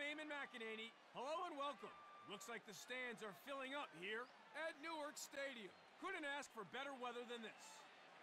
Eamon McEnany. Hello and welcome. Looks like the stands are filling up here at Newark Stadium. Couldn't ask for better weather than this.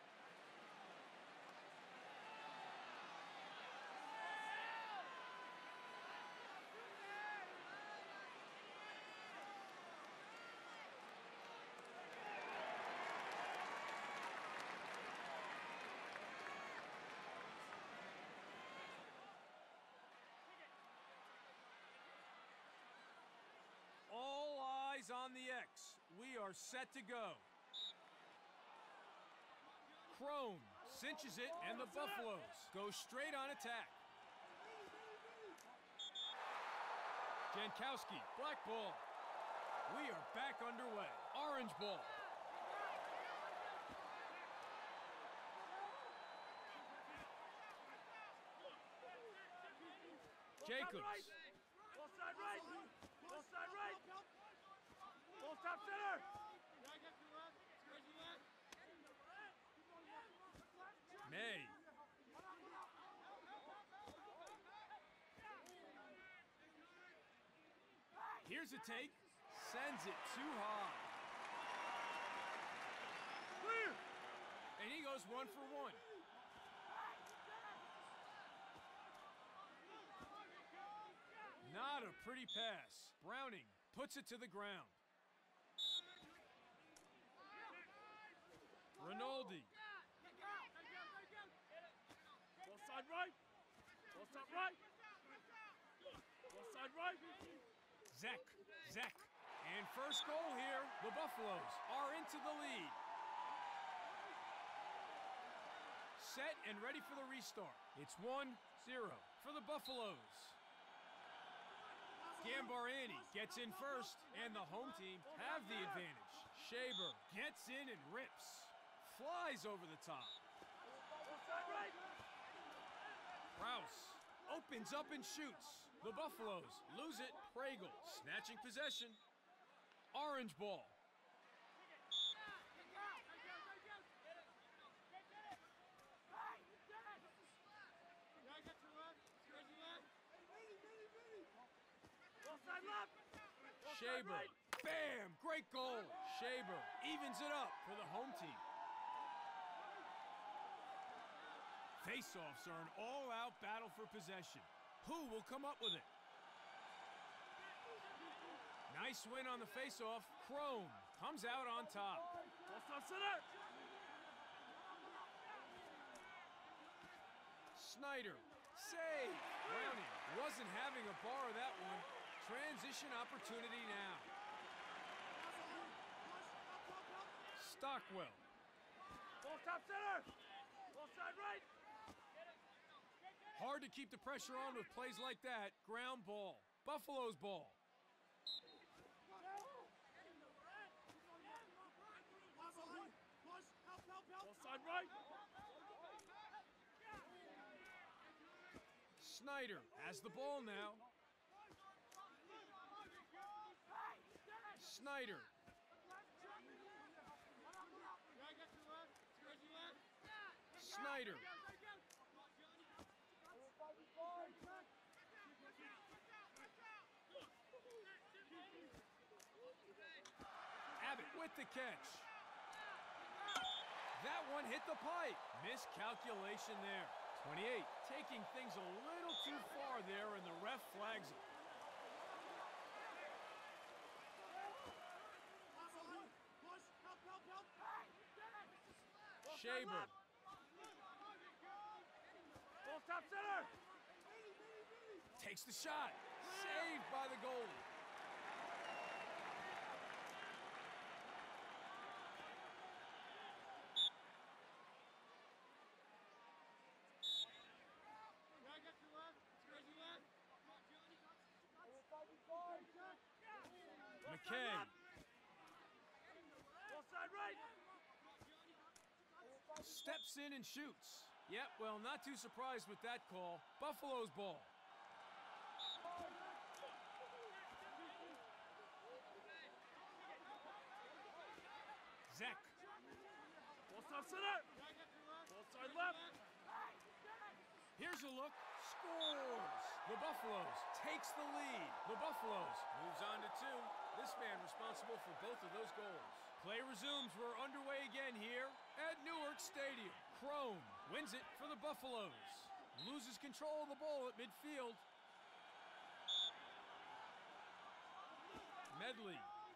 All eyes on the X. We are set to go. Crone cinches it, and the Buffaloes go straight on attack. Jankowski, black ball. We are back underway. Orange ball. Jacobs. Ball side right! Ball side right! Ball top center! May. Here's a take. Sends it too high. Clear! And he goes 1 for 1. Not a pretty pass. Browning puts it to the ground. Rinaldi. Ball side right! Ball side right! Ball side right! Zek. And first goal here. The Buffaloes are into the lead. Set and ready for the restart. It's 1-0 for the Buffaloes. Gambarani gets in first, and the home team have the advantage. Shaber gets in and rips. Flies over the top. Rouse opens up and shoots. The Buffaloes lose it. Pregel snatching possession. Orange ball. Shaber, bam, great goal. Shaber evens it up for the home team. Face-offs are an all-out battle for possession. Who will come up with it? Nice win on the face-off. Crone comes out on top. Center. Snyder, save. Browning wasn't having a bar of that one. Transition opportunity now. Stockwell. Ball top center. Ball side right. Hard to keep the pressure on with plays like that. Ground ball. Buffalo's ball. Ball side right. Snyder has the ball now. Snyder. Snyder. Abbott with the catch. That one hit the pipe. Miscalculation there. 28 taking things a little too far there, and the ref flags it. Shaber. Ball top center. Takes the shot. Saved by the goalie. McKay. Ball side right. Steps in and shoots. Yep, well, not too surprised with that call. Buffalo's ball. Zek. Ball top center. Ball side left. Here's a look. Scores! The Buffaloes takes the lead. The Buffaloes moves on to 2. This man responsible for both of those goals. Play resumes. We're underway again here at Newark Stadium. Crone wins it for the Buffaloes. Loses control of the ball at midfield. Medley.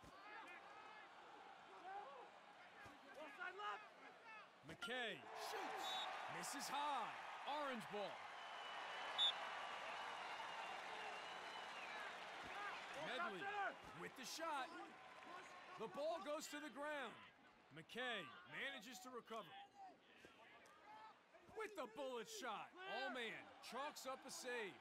Offside left. McKay shoots. Misses high. Orange ball. Medley with the shot. The ball goes to the ground. McKay manages to recover. With the bullet shot. All-man chalks up a save.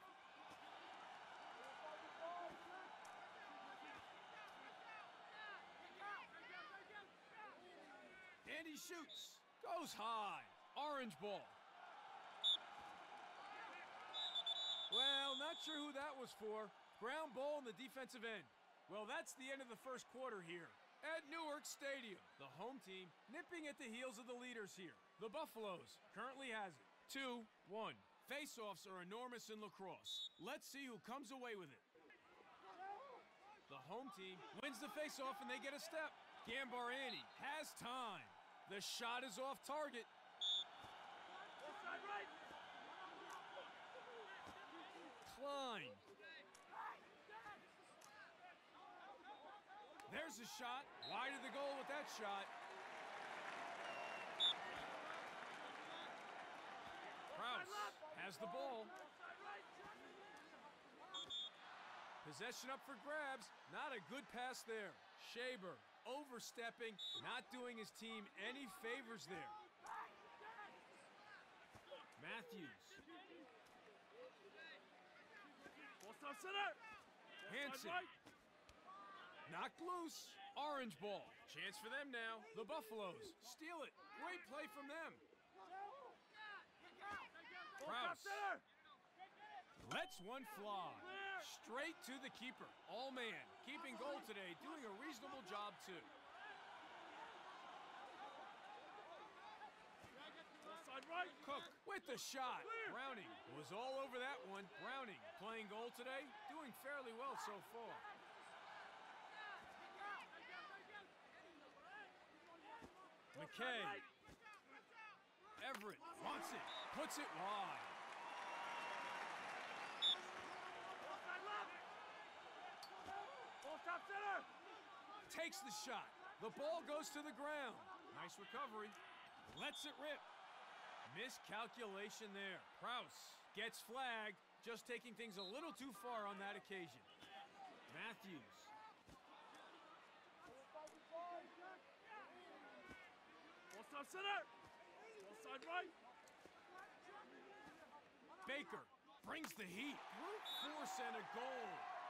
And he shoots. Goes high. Orange ball. Well, not sure who that was for. Ground ball in the defensive end. Well, that's the end of the first quarter here at Newark Stadium. The home team nipping at the heels of the leaders here. The Buffaloes currently has it. 2-1. Face-offs are enormous in lacrosse. Let's see who comes away with it. The home team wins the face-off and they get a step. Gambarani has time. The shot is off target. Offside right. Klein. There's a shot. Wide of the goal with that shot. Krause has the ball. Possession up for grabs. Not a good pass there. Shaber overstepping, not doing his team any favors there. Matthews. Offside center. Hansen. Offside right. Knocked loose. Orange ball. Chance for them now. The Buffaloes steal it. Great play from them. Krause Center. lets one fly. Straight to the keeper. All man. Keeping goal today. Doing a reasonable job too. Offside right. Cook with the shot. Browning was all over that one. Browning playing goal today. Doing fairly well so far. McKay. Everett wants it. Puts it wide. Offside left. Ball top center. Takes the shot. The ball goes to the ground. Nice recovery. Lets it rip. Miscalculation there. Krause gets flagged. Just taking things a little too far on that occasion. Matthews. Offside center. Offside right. Baker brings the heat. Brute force and a goal.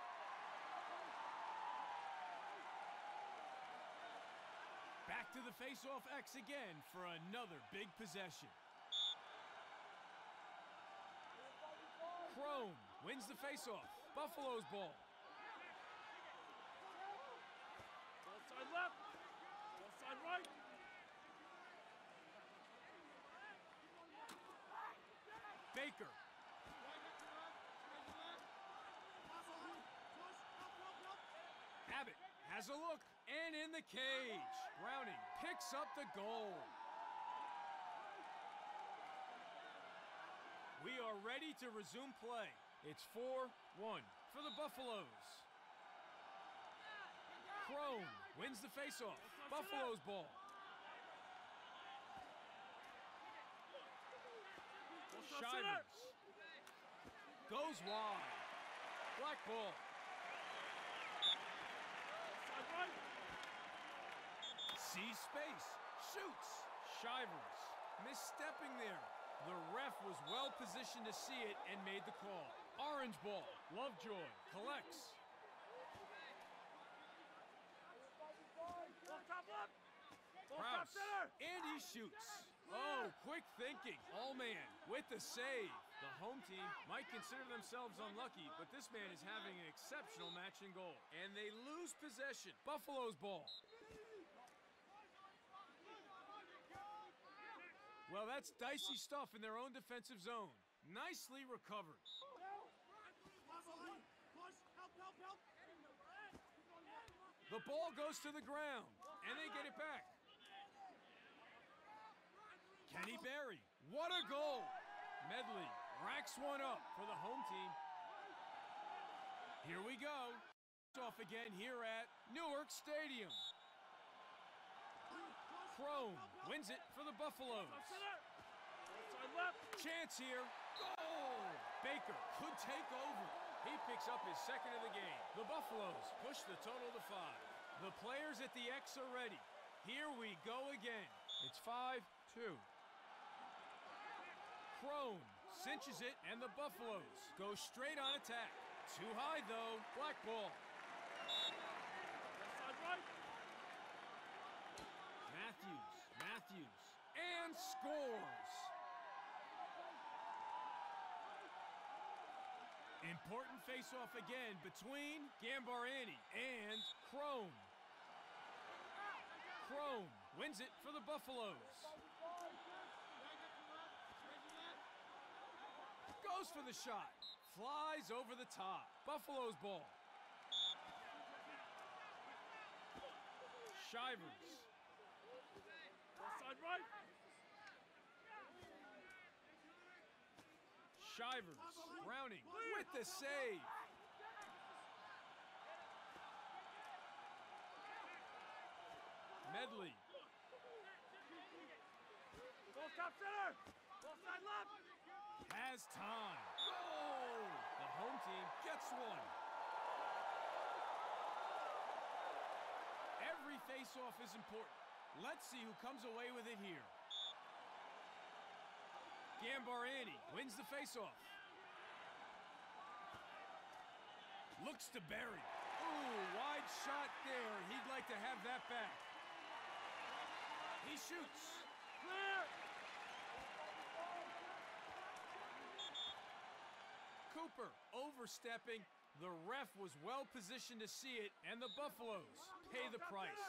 Back to the face-off X again for another big possession. Crone wins the face-off. Buffalo's ball. Offside left. Offside right. Baker. Abbott has a look and in the cage. Browning picks up the goal. We are ready to resume play. It's 4-1 for the Buffaloes. Crone wins the faceoff. Buffalo's ball. Shivers goes wide. Black ball. See space. Shoots. Shivers misstepping there. The ref was well positioned to see it and made the call. Orange ball. Lovejoy collects. Krause, and he shoots. Oh, quick thinking. All man with the save. The home team might consider themselves unlucky, but this man is having an exceptional match in goal. And they lose possession. Buffalo's ball. Well, that's dicey stuff in their own defensive zone. Nicely recovered. The ball goes to the ground, and they get it back. Kenny Berry, what a goal! Medley racks one up for the home team. Here we go. Off again here at Newark Stadium. Crone wins it for the Buffaloes. Chance here. Goal! Baker could take over. He picks up his second of the game. The Buffaloes push the total to 5. The players at the X are ready. Here we go again. It's 5-2. Crone cinches it, and the Buffaloes go straight on attack. Too high, though. Black ball. Matthews, and scores. Important face-off again between Gambarani and Crone. Crone wins it for the Buffaloes. Goes for the shot. Flies over the top. Buffaloes ball. Shivers. Side right. Shivers. Browning with the save. Medley. Ball top center. Ball side left. Has time. Goal! The home team gets one. Every face-off is important. Let's see who comes away with it here. Gambarani wins the face-off. Looks to Berry. Ooh, wide shot there. He'd like to have that back. He shoots. Clear. Cooper overstepping. The ref was well positioned to see it, and the Buffaloes pay the price.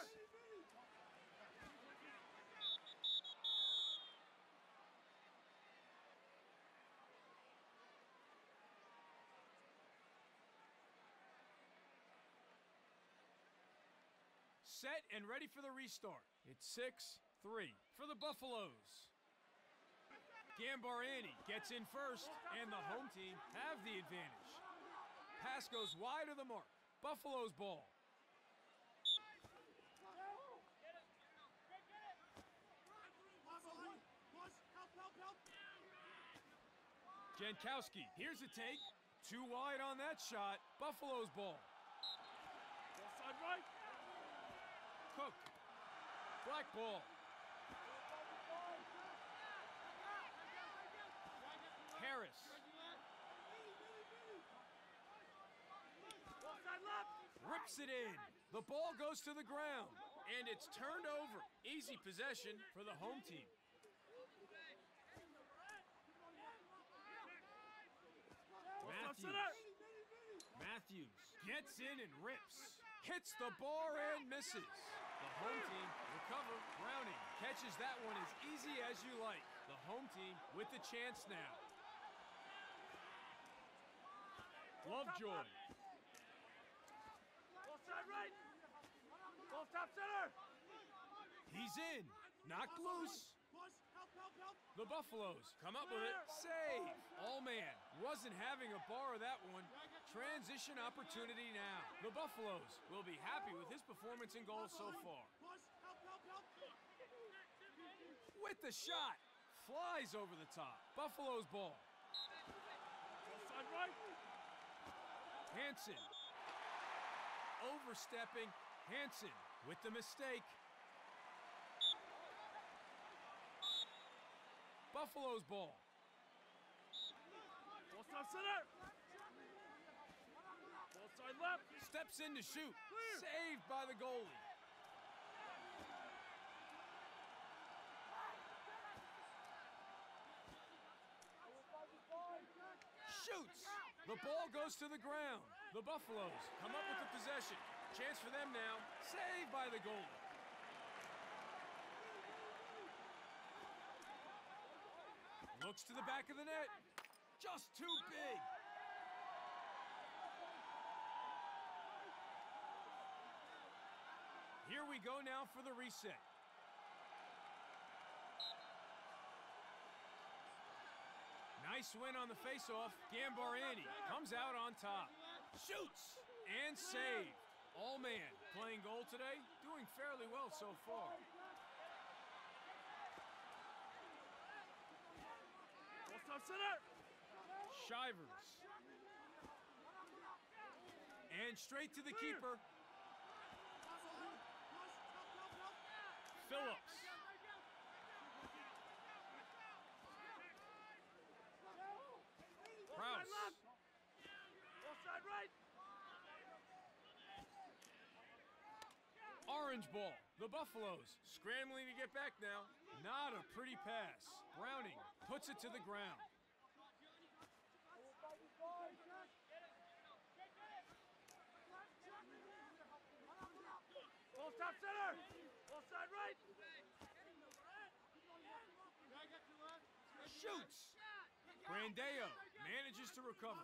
Set and ready for the restart. It's 6-3 for the Buffaloes. Gambarani gets in first, and the home team have the advantage. Pass goes wide of the mark. Buffaloes ball. Jankowski, here's a take. Too wide on that shot. Buffaloes ball. Side right. Cook. Black ball. Harris. Rips it in. The ball goes to the ground, and it's turned over. Easy possession for the home team. Matthews gets in and rips. Hits the bar and misses. The home team recover. Browning catches that one as easy as you like. The home team with the chance now. Lovejoy. Ball side right. Ball top center. He's in. Knocked loose. The Buffaloes come up with it. Save. All-man wasn't having a bar of that one. Transition opportunity now. The Buffaloes will be happy with his performance and goals so far. With the shot. Flies over the top. Buffaloes ball. Side right. Hansen. Overstepping. Hansen with the mistake. Buffaloes ball. Ball top center. Ball side left. Steps in to shoot. Saved by the goalie. Shoots. The ball goes to the ground. The Buffaloes come up with the possession. Chance for them now. Saved by the goalie. Looks to the back of the net. Just too big. Here we go now for the reset. Nice win on the faceoff. Gambarani comes out on top. Shoots and saved. All man playing goal today, doing fairly well so far. Stop center. Shivers. And straight to the keeper. Phillips. Prowse. Offside right. Orange ball. The Buffaloes scrambling to get back now. Not a pretty pass. Browning puts it to the ground. Ball stop center. Offside right. Shoots. Grandeo manages to recover.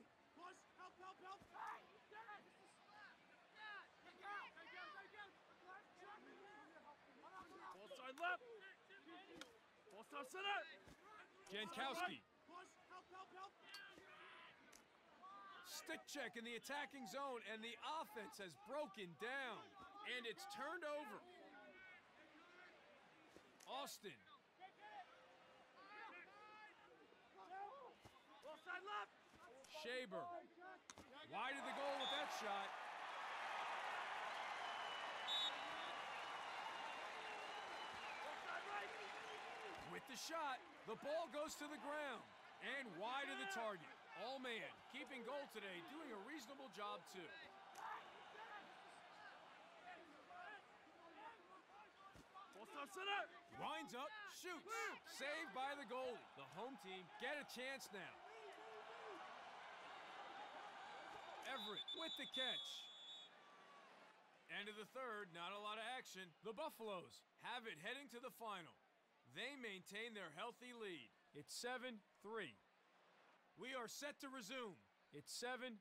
Ball side left. Ball stop center. Jankowski. Stick check in the attacking zone, and the offense has broken down. And it's turned over. Austin. Offside left. Shaber. Wide of the goal with that shot. Offside right. With the shot, the ball goes to the ground. And wide of the target. All man keeping goal today, doing a reasonable job too. Ball stop center. Winds up, shoots. Saved by the goalie. The home team get a chance now. Everett with the catch. End of the third, not a lot of action. The Buffaloes have it heading to the final. They maintain their healthy lead. It's 7-3. We are set to resume. It's 7-3.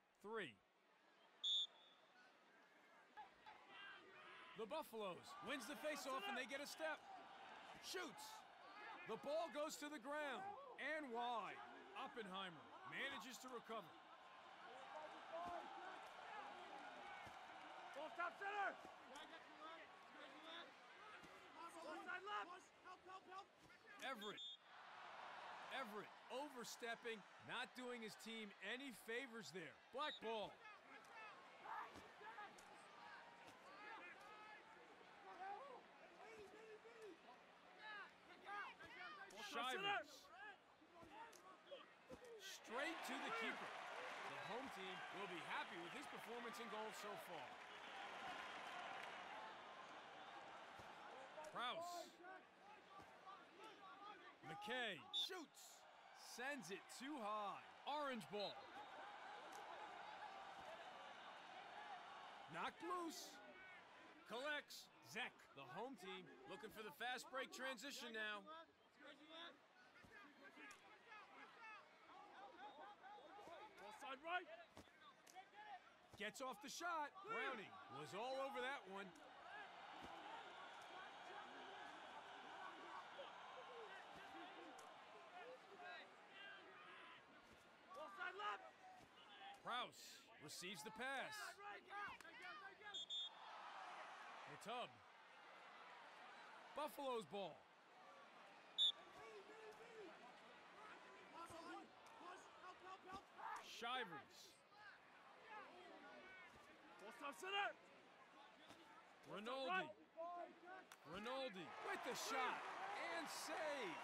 The Buffaloes wins the faceoff and they get a step. Shoots. The ball goes to the ground and wide. Oppenheimer manages to recover. Ball stop center. Ball side left. Everett overstepping, not doing his team any favors there. Black ball. Shivers. Straight to the keeper. The home team will be happy with his performance in goal so far. Prowse. McKay shoots. Sends it too high. Orange ball. Knocked loose. Collects. Zek, the home team, looking for the fast break transition now. Ball side right. Gets off the shot. Browning was all over that one. Ball side left. Prowse receives the pass. Matub. Buffalo's ball. Shivers. Ball stop center. Rinaldi. Rinaldi with the shot and save.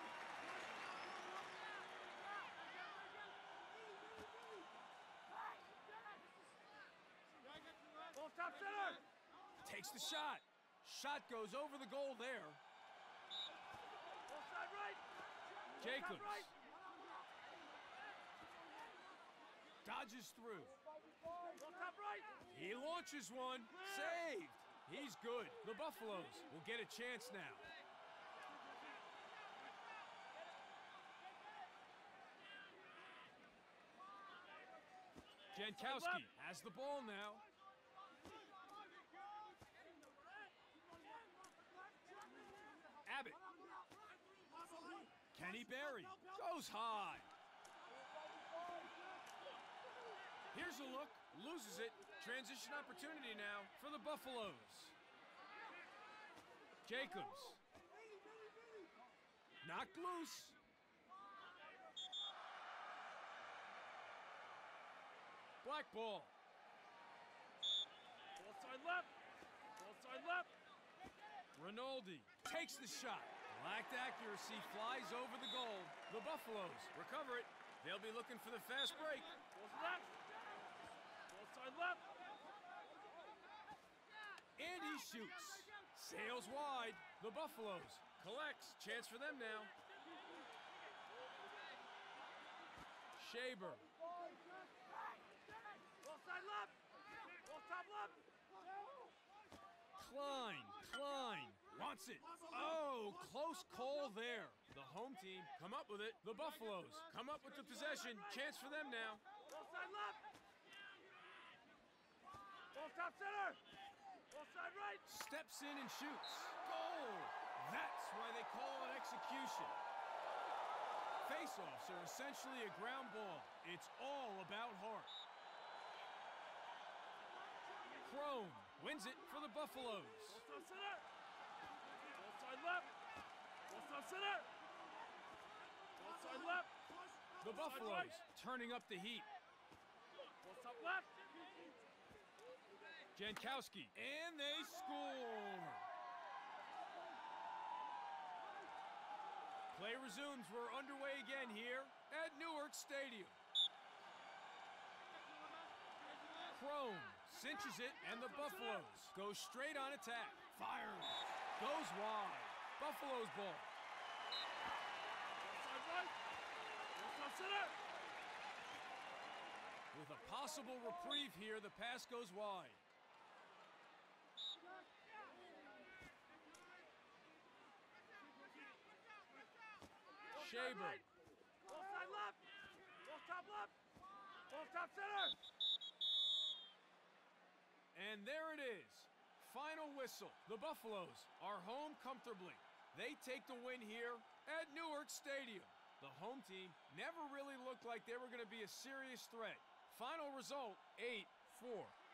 Ball stop center. Takes the shot. Shot goes over the goal there. Ball side right. Jacobs. Right. Dodges through. Ball top right. He launches one. Saved. He's good. The Buffaloes will get a chance now. Jankowski has the ball now. Abbott. Kenny Berry goes high. Here's a look, loses it. Transition opportunity now for the Buffaloes. Jacobs. Knocked loose. Black ball. Ball side left. Ball side left. Rinaldi takes the shot. Lacked accuracy, flies over the goal. The Buffaloes recover it. They'll be looking for the fast break. Ball left. Ball side left. And he shoots. Sails wide. The Buffaloes collects. Chance for them now. Shaber. Ball side left. Ball top left. Klein wants it. Oh, close call there. The home team come up with it. The Buffaloes come up with the possession. Chance for them now. Ball side left. Ball top center. Ball side right. Steps in and shoots. Goal! That's why they call it execution. Face-offs are essentially a ground ball. It's all about heart. Crone wins it for the Buffaloes. Ball top center. Ball side left. Ball top center. Ball side left. The Buffaloes turning up the heat. Ball top left. Jankowski, and they score! Play resumes. We're underway again here at Newark Stadium. Crone cinches it, and the Buffaloes go straight on attack. Fires. Goes wide. Buffaloes ball. Ball side right. Ball top center. With a possible reprieve here, the pass goes wide. Shaber. Ball side left. Ball top left. Ball top center. And there it is. Final whistle. The Buffaloes are home comfortably. They take the win here at Newark Stadium. The home team never really looked like they were going to be a serious threat. Final result, 8-4.